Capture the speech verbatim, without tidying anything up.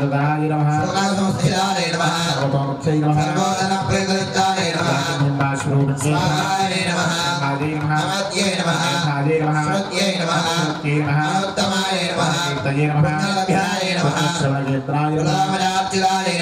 सर्वदाय नमः सर्वसंस्थिताय नमः सर्वतोमुख्यै नमः सर्वोदनप्रेतयुक्ताय नमः निम्बाश्रूपज्ञाय नमः आदे नमः नमस्ये नमः आदे नमः श्रुत्यै नमः श्रुत्यै नमः उत्तमाय नमः कीर्तये नमः पुण्यलभ्याय नमः श्रवणक्षेत्राय नमः गुलामराब्जिलाय